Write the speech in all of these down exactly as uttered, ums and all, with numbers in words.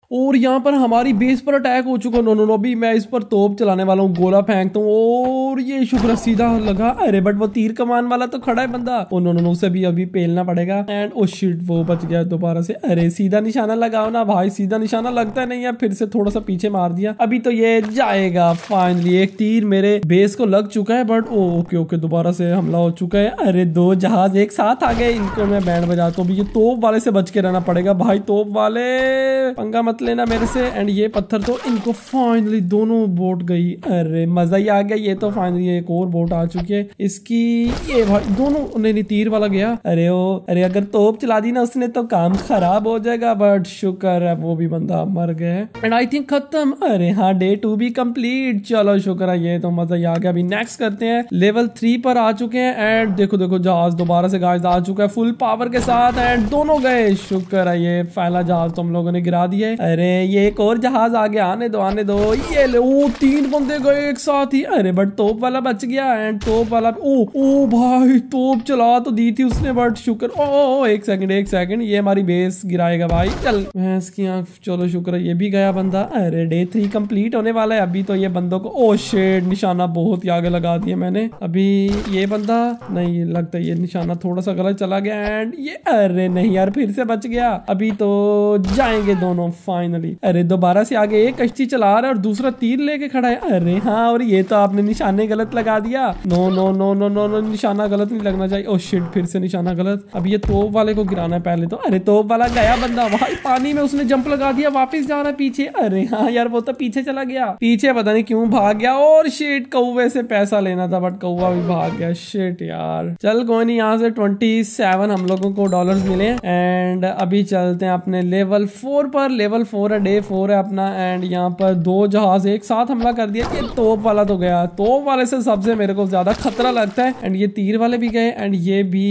और यहाँ पर हमारी बेस पर अटैक हो चुका। नो नो नो अभी मैं इस पर तोप चलाने वाला हूँ, गोला फेंकता हूँ और ये शुक्र सीधा लगा। अरे बट वो तीर कमान वाला तो खड़ा है बंदा। ओ नो नो नो उसे भी अभी पेलना पड़ेगा। एंड ओ शिट वो बच गया दोबारा से। अरे सीधा निशाना लगाओ ना भाई, सीधा निशाना लगता नहीं है। फिर से थोड़ा सा पीछे मार दिया, अभी तो ये जाएगा। फाइनली एक तीर मेरे बेस को लग चुका है। बट ओ ओके ओके दोबारा से हमला हो चुका है। अरे दो जहाज एक साथ आ गए, इनको मैं बैंड बजाता हूँ। ये तोप वाले से बच के रहना पड़ेगा भाई, तोप वाले पंगा मत लेना मेरे से। एंड ये पत्थर तो इनको फाइनली दोनों बोट गई। अरे मजा ही आ गया। ये तो फाइनली एक और बोट आ चुकी है इसकी। ये भाई दोनों नहीं तीर वाला गया। अरे ओ अरे अगर तोप चला दी ना उसने तो काम खराब हो जाएगा। बट शुक्र है वो भी बंदा मर गया। एंड आई थिंक खत्म। अरे हाँ डे टू भी कंप्लीट। चलो शुक्र है, ये तो मजा ही आ गया। अभी नेक्स्ट करते हैं, लेवल थ्री पर आ चुके हैं। एंड देखो देखो जहाज दोबारा से गाइस आ चुका है फुल पावर के साथ। एंड दोनों गए। शुक्र है ये पहला जहाज तो हम लोगों ने गिरा दिया। अरे ये एक और जहाज आ गया, आने दो आने दो। ये ले ओ तीन बंदे गए एक साथ ही। अरे बट तोप वाला बच गया। एंड तोप वाला ओ ओ भाई तोप चला तो दी थी उसने। बट शुक्र ओ, ओ एक सेकंड एक सेकंड ये हमारी बेस गिराएगा भाई। चल भैंस की आंख। चलो शुक्र है ये भी गया बंदा। अरे डे थ्री कंप्लीट होने वाला है। अभी तो ये बंदों को ओ शेड निशाना बहुत ही आगे लगा दिया मैंने। अभी ये बंदा नहीं लगता, ये निशाना थोड़ा सा गलत चला गया। एंड ये अरे नहीं यार फिर से बच गया। अभी तो जाएंगे दोनों फाइनली। अरे दोबारा से आगे एक कश्ती चला रहा है और दूसरा तीर लेके खड़ा है। अरे हाँ और ये तो आपने निशाने गलत लगा दिया। No no no no no no निशाना गलत नहीं लगना चाहिए। ओ शिट फिर से निशाना गलत। अब ये तोप वाले को गिराना है पहले तो। अरे तोप वाला गया बंदा भाई पानी में, उसने जंप लगा दिया, वापस जा रहा है पीछे। अरे हाँ यार वो तो पीछे चला गया, पीछे पता नहीं क्यों भाग गया। और शिट कौवे से पैसा लेना था बट कौवा भी भाग गया। शिट यार चल कोई नहीं, यहाँ से ट्वेंटी सेवन हम लोगों को डॉलर्स मिले। एंड अभी चलते हैं अपने लेवल फोर पर। लेवल फोर है, डे फोर है अपना। एंड यहाँ पर दो जहाज एक साथ हमला कर दिया। ये तोप वाला तो गया, तोप वाले से सबसे मेरे को ज्यादा खतरा लगता है। एंड ये तीर वाले भी गए एंड ये भी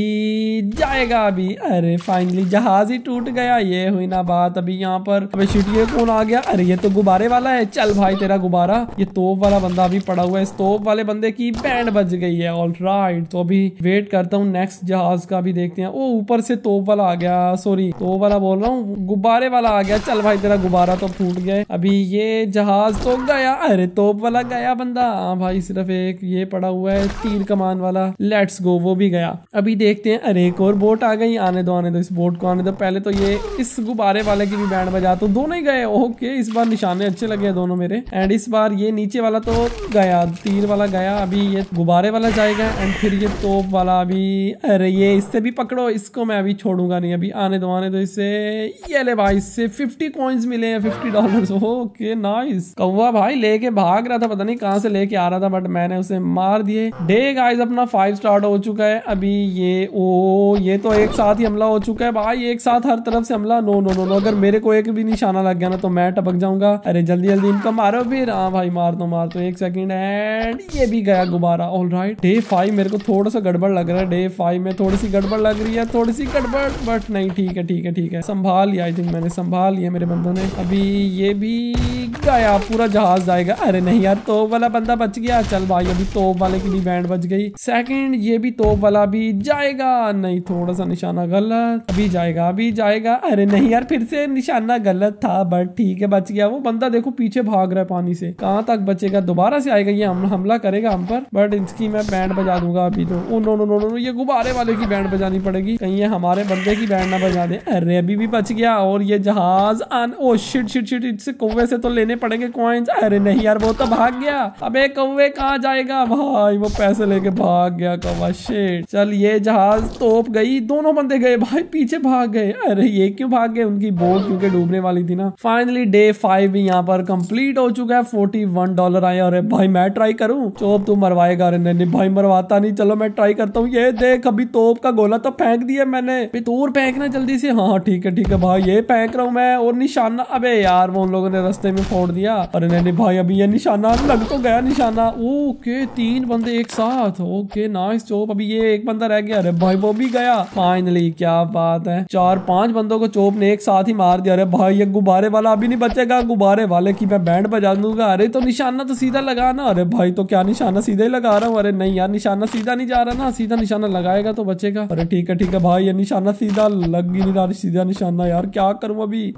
जाएगा अभी। अरे फाइनली जहाज ही टूट गया, ये हुई ना बात। अभी यहाँ पर अबे शिट ये कौन आ गया? अरे ये तो गुब्बारे वाला है। चल भाई तेरा गुब्बारा। ये तोप वाला बंदा अभी पड़ा हुआ है, इस तोप वाले बंदे की बैंड बज गई है। ऑल राइट तो अभी वेट करता हूँ नेक्स्ट जहाज का भी देखते हैं। ओ ऊपर से तोप वाला आ गया, सॉरी तोप वाला बोल रहा हूँ, गुब्बारे वाला आ गया। चल भाई तेरा गुब्बारा तो फूट गया। अभी ये जहाज तो गया। अरे तोप वाला गया बंदा। हाँ भाई सिर्फ एक ये पड़ा हुआ है तीर कमान वाला। लेट्स गो वो भी गया। अभी देखते हैं। अरे एक और बोट आ गई। आने दो आने दो इस बोट को आने दो। पहले तो ये इस गुब्बारे वाले की भी बैंड बजा। तो दोनों ही गए। ओके इस बार निशाने अच्छे लगे दोनों मेरे। एंड इस बार ये नीचे वाला तो गया, तीर वाला गया। अभी ये गुब्बारे वाला जाएगा एंड फिर ये तोप वाला अभी। अरे ये इससे भी पकड़ो, इसको मैं अभी छोड़ूंगा नहीं। अभी आने दो आने दो इससे। ये ले भाई इससे फिफ्टी कॉइन्स मिले हैं, फिफ्टी डॉलर्स। Okay nice. कौवा भाई लेके भाग रहा था, पता नहीं कहां से लेके आ रहा था बट मैंने उसे मार दिए। डे गाइस अपना फाइव स्टार्ट हो चुका है। अभी ये ओ ये तो एक साथ ही हमला हो चुका है भाई, एक साथ हर तरफ से हमला। नो नो नो नो अगर मेरे को एक भी निशाना लग गया ना तो मैं टपक जाऊंगा। अरे जल्दी जल्दी इनको मारो फिर। हाँ भाई मार दो मार दो एक सेकंड। एंड ये भी गया गुब्बारा। ऑल राइट डे फाइव मेरे को थोड़ा सा गड़बड़ लग रहा है। डे फाइव में थोड़ी सी गड़बड़ लग रही है, थोड़ी सी गड़बड़ बट नहीं ठीक है ठीक है ठीक है। संभाल लिया, आई थिंक मैंने संभाल लिया मेरे बंदों ने। अभी ये भी गया, पूरा जहाज जाएगा। अरे नहीं यार तोप वाला बंदा बच गया। चल भाई अभी तोप वाले की भी बैंड बच गई। सेकंड ये भी तोप वाला भी जाएगा। नहीं थोड़ा सा निशाना गलत। अभी जाएगा अभी जाएगा। अरे नहीं यार फिर से निशाना गलत था बट ठीक है बच गया। वो बंदा देखो पीछे भाग रहा है पानी से, कहाँ तक बचेगा? दोबारा से आएगा ये हम, हमला करेगा हम पर बट इसकी मैं बैंड बजा दूंगा अभी तो। Oh no no no no ये गुब्बारे वाले की बैंड बजानी पड़ेगी, कहीं ये हमारे बंदे की बैंड ना बजा दे। अरे अभी भी बच गया। और ये जहाज आन ओ शिट शिट शिट इससे कौवे से तो लेने पड़ेंगे कॉइन्स। अरे नहीं यार वो तो भाग गया। अबे कौवे कहाँ जाएगा भाई, वो पैसे लेके भाग गया कौवा। शिट चल ये जहाज तोप गई, दोनों बंदे गए भाई पीछे भाग गए। अरे ये क्यों भाग गए? उनकी बोट क्योंकि डूबने वाली थी ना। फाइनली डे फाइव भी यहाँ पर कंप्लीट हो चुका है। फोर्टी वन डॉलर आए। अरे भाई मैं ट्राई करूं? चोप तू मरवाएगा? अरे नहीं भाई मरवाता नहीं। चलो मैं ट्राई करता हूँ। ये देख अभी तोप का गोला तो फेंक दिया मैंने। तोर फेंकना जल्दी से। हाँ ठीक है ठीक है भाई ये फेंक रहा हूँ मैं। और निशाना अबे यार वो उन लोगों ने रास्ते में फोड़ दिया। अरे नहीं भाई अभी ये निशाना लग तो गया निशाना। ओके तीन बंदे एक साथ। ओके नाइस चोप। अभी ये एक बंदा रह गया। अरे भाई वो भी गया फाइनली। क्या बात है, चार पांच बंदों को चोप ने एक साथ ही मार दिया। अरे भाई ये गुब्बारे वाला अभी नहीं बचेगा, गुब्बारे वाले की मैं बैंड बजा दूंगा। अरे तो निशाना तो सीधा लगाना। अरे भाई तो क्या निशाना सीधा ही लगा रहा हूँ। अरे नहीं यार निशाना सीधा नहीं जा रहा ना, सीधा निशाना लगाएगा तो बचेगा। अरे ठीक है ठीक है भाई ये निशाना सीधा लग ही नहीं रहा, सीधा निशाना। यार क्या करूं अभी? अबे तो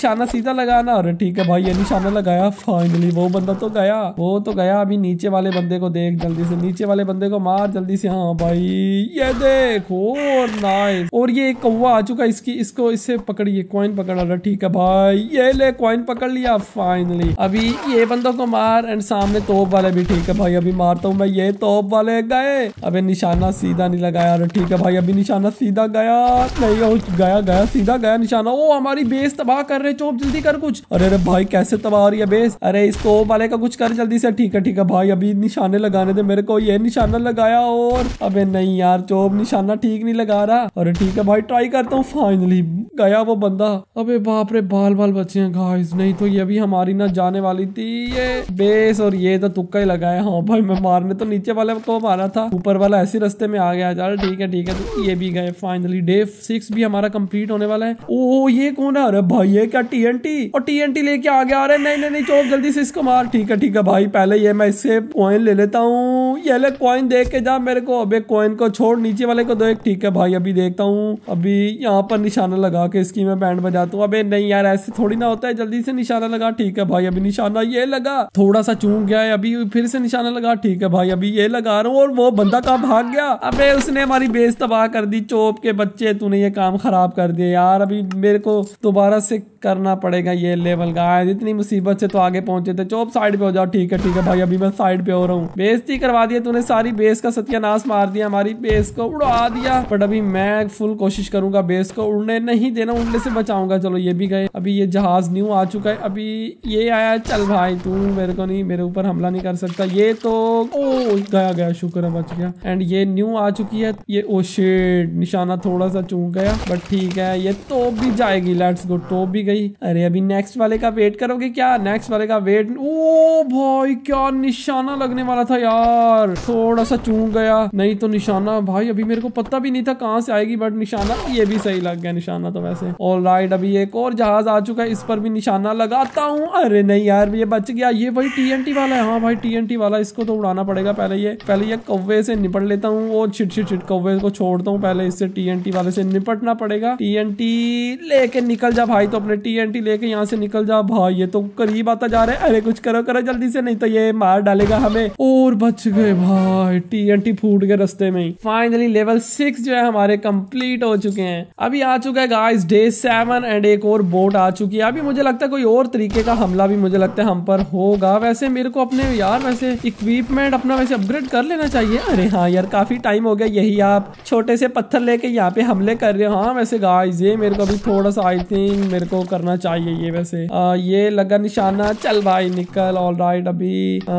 निशाना सीधा लगाना। अरे ठीक है भाई, ये निशाना लगाया। फाइनली वो बंदा तो गया, वो तो गया। अभी नीचे वाले बंदे को देख, जल्दी से नीचे वाले बंदे को मार जल्दी से। हाँ भाई ये देखो, नाइस। और ये एक कौवा आ चुका, इसकी इसको इससे पकड़िए, कॉइन पकड़ रहा। ठीक है भाई, ये ले कॉइन पकड़ लिया फाइनली। अभी ये बंदों को मार एंड सामने तोप वाले भी। ठीक है भाई, अभी मारता हूँ मैं। ये तोप वाले गए। अबे निशाना सीधा नहीं लगाया। अरे ठीक है भाई, अभी निशाना सीधा गया नहीं, गया गया सीधा गया निशाना। ओ हमारी बेस तबाह कर रहे। चोप जल्दी कर कुछ। अरे अरे भाई कैसे तबाह हो रही है बेस? अरे इस तोप वाले का कुछ कर जल्दी से। ठीक है ठीक है भाई, अभी निशाने लगाने दे मेरे को। ये निशाना लगाया और अबे नहीं यार, चोप निशाना ठीक नहीं लगा रहा। अरे ठीक है भाई, ट्राई करता हूँ। फाइनली गया वो बंदा। अबे बाप रे, बाल बाल बचे हैं गाइस, नहीं तो ये भी हमारी ना जाने वाली थी ये बेस। और ये तो तुक्का ही लगाया। हाँ भाई, मैं मारने तो नीचे वाले को मारा था, ऊपर वाला ऐसे रास्ते में आ गया। चल ठीक है ठीक है, तो ये भी गए फाइनली। डे सिक्स भी हमारा कंप्लीट होने वाला है। ओ ये कौन है? अरे भाई ये क्या टीएनटी, और टीएनटी लेके आ गया। अरे नहीं नहीं नहीं, चौक जल्दी से इसको मार। ठीक है ठीक है भाई, पहले ये मैं इससे कॉइन ले लेता हूँ। ये ले कॉइन, देख के जा मेरे को। अबे कॉइन को छोड़, नीचे वाले को देख। ठीक है भाई, अभी देखता हूँ। अभी यहाँ पर निशाना लगा के इसकी मैं बैंड बजाता हूँ। अबे नहीं यार, ऐसे थोड़ी ना होता है, जल्दी से निशाना लगा। ठीक है भाई, अभी निशाना ये लगा, थोड़ा सा चूक गया है। अभी फिर से निशाना लगा। ठीक है भाई, अभी ये लगा रहा हूँ। और वो बंदा कहाँ भाग गया? अबे उसने हमारी बेस तबाह कर दी। चोप के बच्चे, तूने ये काम खराब कर दिया यार। अभी मेरे को दोबारा से करना पड़ेगा ये लेवल। गाइस इतनी मुसीबत से तो आगे पहुंचे थे। चोप साइड पे हो जाओ। ठीक है ठीक है भाई, अभी मैं साइड पे हो रहा हूँ। बेइज्जती करवा दिया तूने, सारी बेस का सत्यानाश मार दिया, हमारी बेस को उड़ा दिया। बट अभी मैं फुल कोशिश करूंगा बेस को उड़ने नहीं देना, उड़ने से बचाऊंगा। चलो ये भी गए। अभी ये जहाज न्यू आ चुका है। अभी ये आया। चल भाई, तू मेरे को नहीं, मेरे ऊपर हमला नहीं कर सकता। ये तो ओ गया गया, शुक्र है बच गया। एंड ये न्यू आ चुकी है। ये ओ शिट, निशाना थोड़ा सा चूक गया, बट ठीक है। ये तो भी जाएगी। लेट्स गो, तो भी गई। अरे अभी नेक्स्ट वाले का वेट करोगे क्या? नेक्स्ट वाले का वेट। ओ भाई, क्या निशाना लगने वाला था यार, थोड़ा सा चूक गया। नहीं तो निशाना भाई अभी मेरे को पता भी नहीं था कहाँ से आएगी, बट निशाना ये भी सही लग गया निशाना तो वैसे। ऑलराइट, अभी एक और जहाज आ चुका है, इस पर भी निशाना लगाता हूँ। अरे नहीं यार, ये बच गया। ये वही टीएनटी वाला है। हाँ भाई टीएनटी वाला, इसको तो उड़ाना पड़ेगा पहले। ये पहले ये कौवे से निपट लेता हूँ। वो छिट छिट छिट कौवे को छोड़ता हूँ पहले, इससे टीएनटी वाले से निपटना पड़ेगा। टीएनटी लेके निकल जा भाई, तो अपने टीएनटी लेके यहाँ से निकल जा भाई। ये तो करीब आता जा रहा है। अरे कुछ करो करो जल्दी से, नहीं तो ये मार डालेगा हमें। और बच गए भाई, टीएनटी फूट गए रास्ते में ही। फाइनली लेवल सिक्स जो है हमारे कंप्लीट हो चुके हैं। अभी आ चुका है गाइस डे सेवन एंड एक और बोट आ चुकी है। अभी मुझे लगता है कोई और तरीके का हमला भी मुझे लगता है हम पर होगा। वैसे मेरे को अपने यार वैसे इक्विपमेंट अपना वैसे अपग्रेड कर लेना चाहिए। अरे हाँ यार, काफी टाइम हो गया, यही आप छोटे से पत्थर लेके यहाँ पे हमले कर रहे हो। हाँ वैसे गाइस ये मेरे को अभी थोड़ा सा आई थिंक मेरे को करना चाहिए ये वैसे। आ, ये लगा निशाना, चल भाई निकल। ऑल राइट, अभी आ,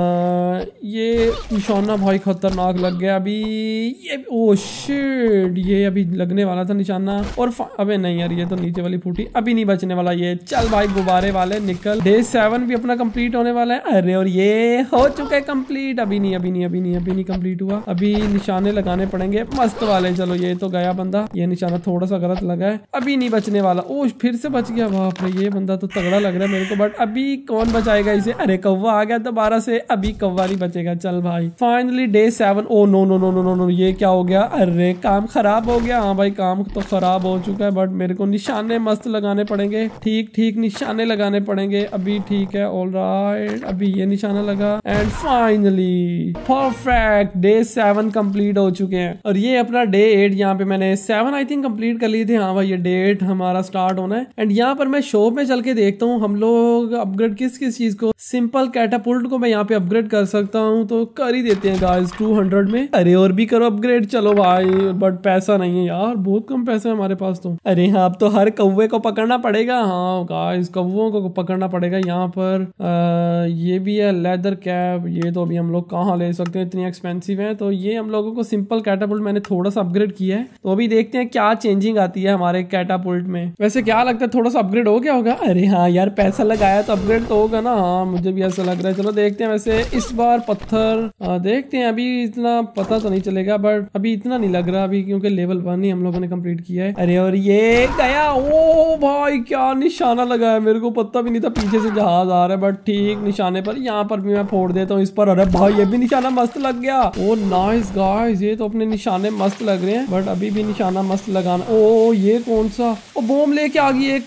ये निशाना भाई खतरनाक लग गया अभी। ये ओ शिट, ये अभी लगने वाला था निशाना। और अबे नहीं यार, ये तो नीचे वाली फूटी, अभी नहीं बचने वाला ये। चल भाई गुब्बारे वाले निकल। डे सेवन भी अपना कंप्लीट होने वाला है। अरे और ये हो चुका है कंप्लीट। अभी नहीं अभी नहीं अभी नहीं अभी नहीं कंप्लीट हुआ। अभी निशाने लगाने पड़ेंगे मस्त वाले। चलो ये तो गया बंदा, ये निशाना थोड़ा सा गलत लगा है, अभी नहीं बचने वाला। ओ फिर से बच गया। बाप रे, ये बंदा तो तगड़ा लग रहा है मेरे को, बट अभी कौन बचाएगा इसे? अरे कौवा आ गया दोबारा से, अभी कौवा नहीं बचेगा। चल भाई finally day seven. Oh no no no no no no, ये क्या हो गया? अरे काम खराब हो गया। हाँ भाई काम तो खराब हो चुका है, बट मेरे को निशाने मस्त लगाने पड़ेंगे। ठीक ठीक निशाने लगाने पड़ेंगे अभी। ठीक है ऑलराइट, अभी ये निशाना लगा and finally perfect day seven complete हो चुके हैं। और ये अपना डे एट, यहाँ पे मैंने सेवन आई थिंक कंप्लीट कर लिए थे। हाँ भाई ये डे एट हमारा स्टार्ट होना है। एंड यहाँ पर मैं शॉप में चल के देखता हूँ हम लोग अपग्रेड किस किस चीज को। सिंपल कैटापुल्ट को मैं यहाँ पे अपग्रेड कर सकता हूँ, तो कर ही देते हैं गाइस टू हंड्रेड में। अरे और भी करो अपग्रेड। चलो भाई, बट पैसा नहीं है यार, बहुत कम पैसा है हमारे पास तो। अरे हाँ, अब तो हर कौवे को पकड़ना पड़ेगा। हाँ गाइस, कौवों को पकड़ना पड़ेगा। यहाँ पर आ, ये भी है लेदर कैप, ये तो अभी हम लोग कहाँ ले सकते हैं, इतनी एक्सपेंसिव है। तो ये हम लोगों को सिंपल कैटापुल्ट मैंने थोड़ा सा अपग्रेड किया है, तो अभी देखते हैं क्या चेंजिंग आती है हमारे कैटापुल्ट में। वैसे क्या लगता है, थोड़ा सा अपग्रेड हो गया होगा? अरे हाँ यार, पैसा लगाया तो अपग्रेड तो होगा ना। हाँ मुझे भी ऐसा लग रहा है। चलो देखते हैं। वैसे इस बार पत्थर आ, देखते हैं, अभी इतना पता तो नहीं चलेगा, बट अभी इतना नहीं लग रहा अभी, क्योंकि लेवल वन ही हम लोगों ने कंप्लीट किया है। अरे और ये गया। ओ भाई क्या निशाना लगा है, मेरे को पता भी नहीं था पीछे से जहाज आ रहा है, बट ठीक निशाने पर। यहाँ पर भी मैं फोड़ देता हूँ इस पर। अरे भाई ये भी निशाना मस्त लग गया। ओ नाइस गाइस, ये तो अपने निशाने मस्त लग रहे हैं, बट अभी भी निशाना मस्त लगाना। ओ ये कौन सा? ओ बॉम्ब लेके आ गई एक एक बोट।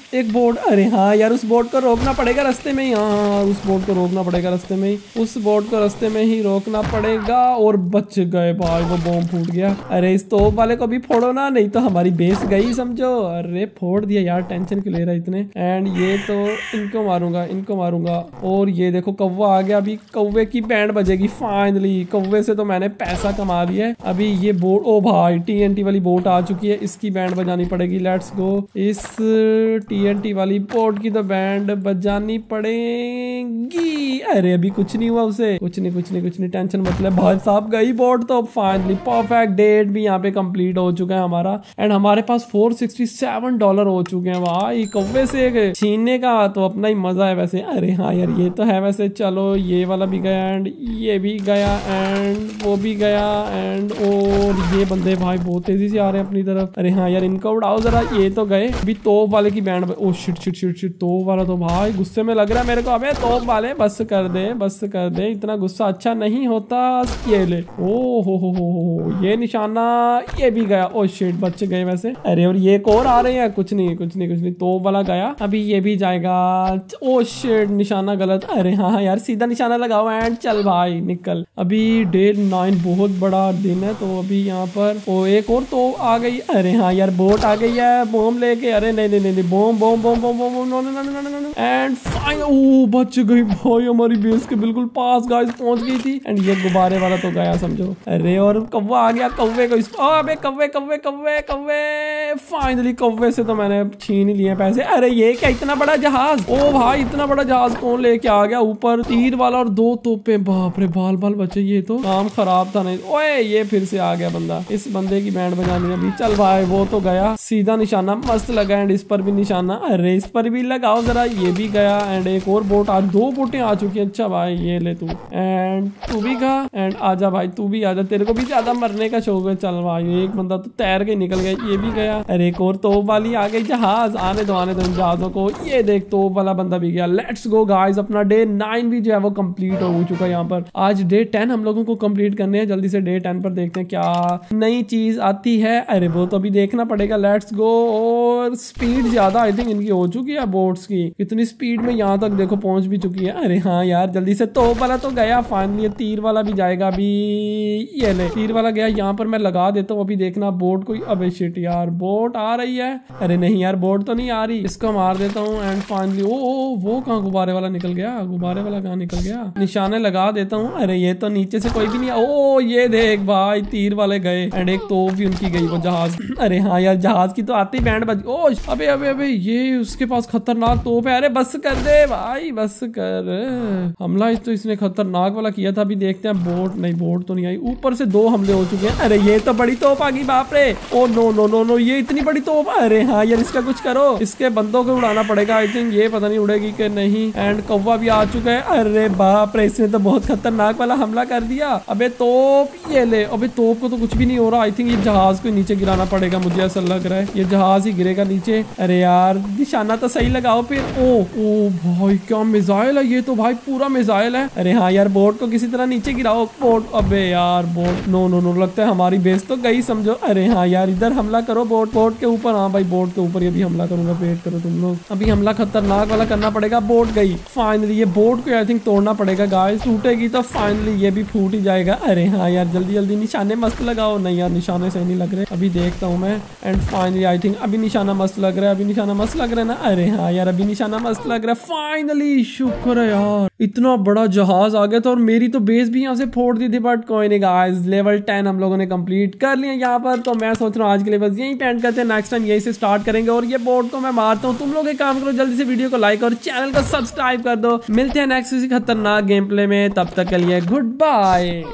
बोट। अरे हाँ यार उस बोट को रोकना पड़ेगा रास्ते में ही। हाँ उस बोट को रोकना पड़ेगा रास्ते में ही, उस बोट को रास्ते में ही रोकना पड़ेगा। और बच गए भाई, वो बॉम्ब फूट गया। अरे इस तोप वाले को भी फोड़ो ना, नहीं तो हमारी बेस गई समझो। अरे फोड़ दिया यार, टेंशन क्यों ले रहा है इतने। एंड ये तो इनको मारूंगा, इनको मारूंगा। और ये देखो कौवा आ गया, अभी कौवे की बैंड बजेगी फाइनली। कौवे से तो मैंने पैसा कमा दिया है। अभी ये बोट, ओ भाई टीएनटी वाली बोट आ चुकी है, इसकी बैंड बजानी पड़ेगी। लेट्स गो, इस टीएनटी वाली बोट की तो बैंड बजानी पड़ेगी। अरे अभी कुछ नहीं हुआ उसे, कुछ नहीं कुछ नहीं कुछ नहीं, टेंशन मतलब। भाई साहब गई बोट तो फाइनली परफेक्ट डेट भी यहाँ पे कंप्लीट हो चुका है हमारा। एंड हमारे पास फोर सिक्सटी सेवन डॉलर हो चुके हैं भाई। कौवे से छीनने का तो अपना ही मजा है वैसे। अरे हाँ यार ये तो है वैसे। चलो ये वाला भी गया एंड ये भी गया एंड वो भी गया एंड और ये बंदे भाई बहुत तेजी से आ रहे हैं अपनी तरफ। अरे हाँ यार इनको उड़ाओ जरा। ये तो गए। अभी तोप वाले की band, oh shit shit shit shit, तोप वाला तो भाई गुस्से में लग रहा है मेरे को। अबे तोप वाले बस कर दे, बस कर दे, इतना गुस्सा अच्छा नहीं होता। ये ले, ओ हो हो हो हो, ये निशाना, ये भी गया। ओ शिट बच गए वैसे। अरे और ये एक और आ रहे हैं, कुछ नहीं कुछ नहीं कुछ नहीं, तोप वाला गया। अभी ये भी जाएगा। ओ शिट निशाना गलत। अरे हाँ हाँ यार सीधा निशाना लगाओ एंड चल भाई निकल। अभी डे नाइन बहुत बड़ा दिन है तो अभी यहाँ पर ओ एक और तो आ गई। अरे हाँ यार बोट आ गई है बॉम्ब लेके। अरे नहीं नहीं नहीं, bomb bomb bomb bomb bomb, no no no no no no. And fine, oh बच गई भाई, हमारी बेस के बिल्कुल पास गाइस पहुंच गई थी। एंड ये गुब्बारे वाला तो गया समझो। अरे और कौवा आ गया, कौवे को इस, अबे कौवे कौवे कौवे कौवे। फाइनली कौवे से तो मैंने छीन ही लिए पैसे। अरे ये क्या इतना बड़ा जहाज, ओ भाई इतना बड़ा जहाज कौन लेके आ गया। ऊपर तीर वाला और दो तोपे, बाप रे बाल बाल बचे। ये तो काम खराब था। नहीं ओए ये फिर से आ गया बंदा, इस बंदे की बैंड बजानी अभी। चल भाई वो तो गया, सीधा निशाना मस्त लगा। एंड इस पर भी निशाना, अरे इस पर भी लगाओ जरा। ये भी गया एंड एक और बोट आज, दो बोटें आ चुकी है। अच्छा भाई ये ले तू, एंड तू भी खा एंड आजा भाई तू भी आजा, तेरे को भी ज्यादा मरने का शौक है। चल भाई एक बंदा तो तैर के निकल गया, ये भी गया। अरे एक और तोप वाली आ गई जहाज, आने दो आने दो इन जहाजों को। ये देख तोप वाला बंदा भी गया। लेट्स गो गाइस, अपना डे नाइन भी जो है वो कंप्लीट हो चुका है यहाँ पर। आज डे टेन हम लोगों को कंप्लीट करने हैं। जल्दी से डे टेन पर देखते हैं क्या नई चीज आती है। अरे वो तो अभी देखना पड़ेगा। Let's go. और स्पीड ज्यादा आई थिंक इनकी हो चुकी है बोट्स की, कितनी स्पीड में यहाँ तक देखो पहुंच भी चुकी है। अरे हाँ यार जल्दी से, तोप वाला तो गया फाइनली। तीर वाला भी जाएगा अभी। ये ले तीर वाला गया। यहाँ पर मैं लगा देता हूँ अभी, देखना बोट कोई। अबे शिट यार बोट आ रही है। अरे नहीं यार बोट तो नहीं आ रही, इसको मार देता हूँ। एंड फाइनली ओ, ओ वो कहाँ गुब्बारे वाला निकल गया, गुब्बारे वाला कहाँ निकल गया। निशाने लगा देता हूँ। अरे ये तो नीचे से कोई भी नहीं। ओ ये देख भाई तीर वाले गए एंड एक तोप भी उनकी गई, वो जहाज। अरे हाँ यार जहाज की तो आती बैंड बज। ओ अबे अबे अबे ये उसके पास खतरनाक तोप है। अरे बस कर दे भाई, बस कर। हमला तो इसने खतरनाक वाला किया था। अभी देखते हैं बोट, नहीं बोट तो नहीं आई। ऊपर से दो हमले हो चुके हैं। अरे ये तो बड़ी तोप आ गई, बाप रे। Oh no no no no, ये इतनी बड़ी तोप। अरे हाँ यार इसका कुछ करो, इसके बंदों को उड़ाना पड़ेगा आई थिंक। ये पता नहीं उड़ेगी कि नहीं। एंड कौवा भी आ चुका है। अरे बाप रे, इसने तो बहुत खतरनाक वाला हमला कर दिया। अबे तोप, ये ले। अबे तोप को तो कुछ भी नहीं हो रहा। आई थिंक ये जहाज को नीचे गिराना पड़ेगा, मुझे ऐसा लग रहा है ये जहाज ही गिरेगा नीचे। अरे यार निशाना तो सही लगाओ फिर। ओ ओ भाई क्या मिसाइल है ये तो, भाई पूरा मिसाइल है। अरे हाँ यार बोट को किसी तरह नीचे गिराओ। बोट, अबे यार बोट, नो नो नो, लगता है हमारी बेस तो गई समझो। अरे हाँ यार इधर हमला करो बोट, बोट के ऊपर। हाँ भाई बोट के ऊपर अभी हमला करूंगा, वेट करो तुम लोग। अभी हमला खतरनाक वाला करना पड़ेगा। बोट गई फाइनली। ये बोट को आई थिंक तोड़ना पड़ेगा गाइस, टूटेगी तो फाइनली ये भी फूट ही जाएगा। अरे हाँ यार जल्दी जल्दी निशाने मस्त लगाओ। नहीं यार निशाने सही नहीं लग रहे, अभी देखता हूँ मैं। एंड फाइनली आई थिंक अभी निशाना मस्त लग रहा है, अभी निशाना मस्त लग रहा है ना। अरे हाँ यार अभी निशाना मस्त लग रहा है फाइनली। शुक्र है यार, इतना बड़ा जहाज आ गया था और मेरी तो बेस भी यहाँ से फोड़ दी थी। बट कोई नहीं गाइस, लेवल टेन हम लोगों ने कंप्लीट कर लिया यहाँ पर। तो मैं सोच रहा हूँ आज के लिए बस यही पेंट करते हैं, नेक्स्ट टाइम यही से स्टार्ट करेंगे। और ये बोर्ड को मैं मारता हूँ, तुम लोग एक काम करो जल्दी से वीडियो को लाइक और चैनल को सब्सक्राइब कर दो। मिलते हैं नेक्स्ट किसी खतरनाक गेम प्ले में, तब तक के लिए गुड बाय।